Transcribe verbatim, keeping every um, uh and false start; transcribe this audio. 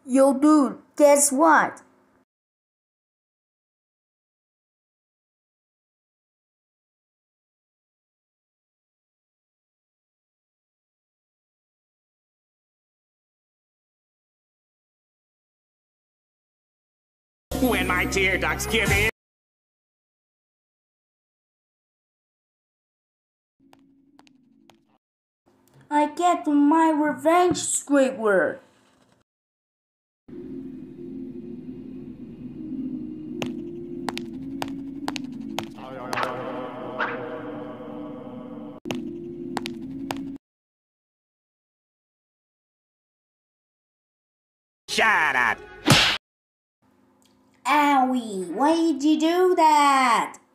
Yo dude, guess what? When my tear ducts give in. I get my revenge, Squidward. Shut up. Owie, why did you do that?